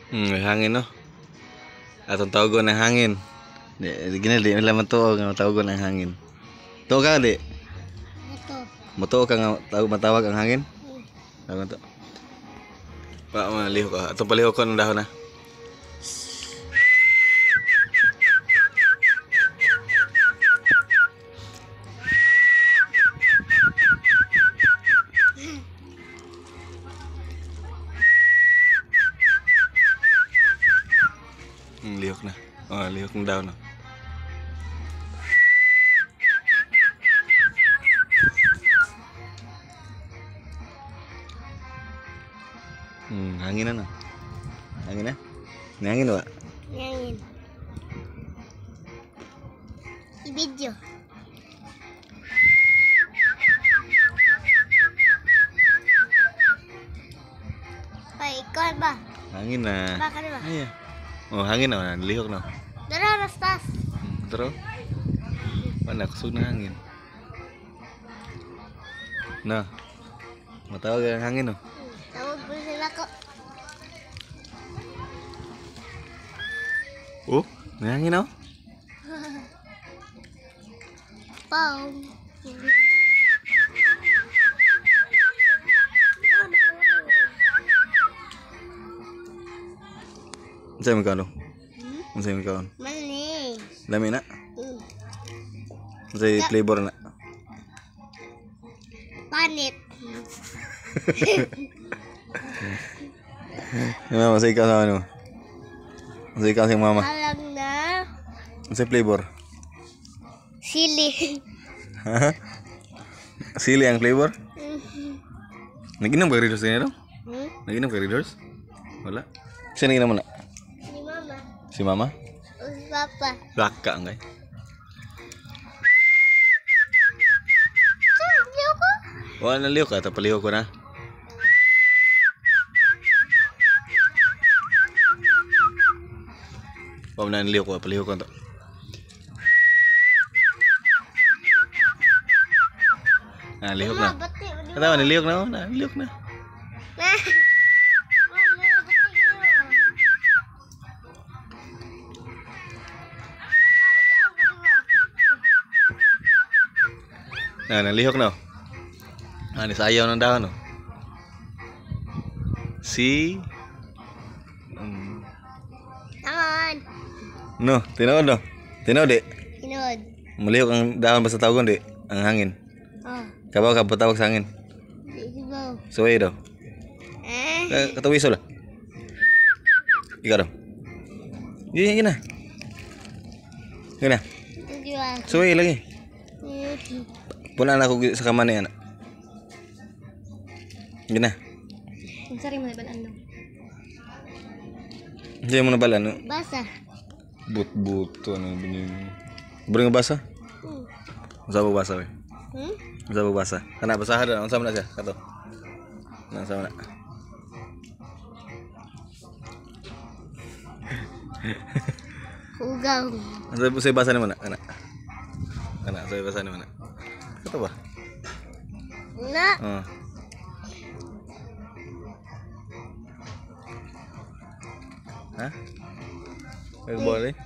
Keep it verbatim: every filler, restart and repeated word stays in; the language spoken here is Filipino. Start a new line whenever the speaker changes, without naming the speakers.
Hmm, may hangin no. Atong tawagon ng hangin. Di, di gina di laman to nga tawagon ang hangin. To ka di.
Ito.
Moto ka nga tawag matawag ang hangin.
Hmm.
Tawag to. Pa maliho ka. Atong paliho ko ng dahon na. Hmm, lihok na. Oh, lihok ng daw na. Hmm, hangin na na. Hangin na? May hangin ba?
Ngayon. I-video. Ay, ikaw ba?
Hangin na.
Bakit ba?
Ay, oh, hangin na. Lihok na.
Dara, rastas.
Hmm, taro. Mana kusog na hangin. Na. Matawag ang hangin no.
Tawag po sila ko.
Oh, may hangin oh.
Pau.
Unsay man kaon?
Hmm?
Unsay man kaon?
Mali.
Lami na.
Hmm.
Unsay flavor na?
Panit.
Mama, unsay ka sa ano? Unsay ka sa mama?
Alam na.
Unsay flavor?
Sili.
Sili ang flavor?
Hmm.
Naginom ka Readers din
Hmm?
Naginom ka Readers? Wala. Sino naginom mo na?
Si mama.
Si mama?
O si papa.
Laka ang kay.
Sir, hindi ako.
Wala na liho ka, tapaliho ko na. Wala na liho ko, paliho ko to. Ah, lihok na.
Mama, bati. Mama,
Katawa, nilihok na oh, na, nilihok na.
bati.
Na, nalihok na. Ah, nisayaw ng dahon no. Si um,
Taman.
no, tinood no. Tinood di.
Inod.
Malihok ang dahon basta tawagon di, ang hangin.
Oh.
Kabaw ka patawag sa hangin.
Sigaw.
Suway daw.
Eh.
Katawiso la. Ikaw daw. Gini, gini na. Gini na.
Tujuan.
Suway lagi.
Hmm.
Puna na ako sa kamay na yan. Gini na.
Ang sari mo na ba ano?
Diyan mo na bala no.
Basa.
But-but to ano binig. Bring basa.
Hmm.
Usa ba basa we?
Hmm?
Usa ba basa? Kana basahan na unsa man na siya kato. Unsa man na?
Hugaw.
Unsa ba say basa naman na? Kana. Kana say basa naman na. Kato ba?
Na.
Oh. Ha? Ay boleh.